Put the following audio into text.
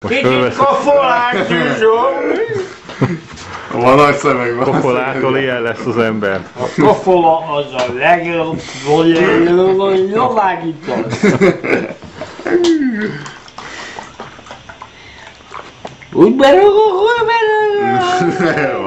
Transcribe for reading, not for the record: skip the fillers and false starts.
Kicsit kofolás, Van nagy szemeg, van. Kofolától ilyen lesz az ember. A kofola az a legjobb, jobbágítás. Úgy berúgok, hogy berúgok.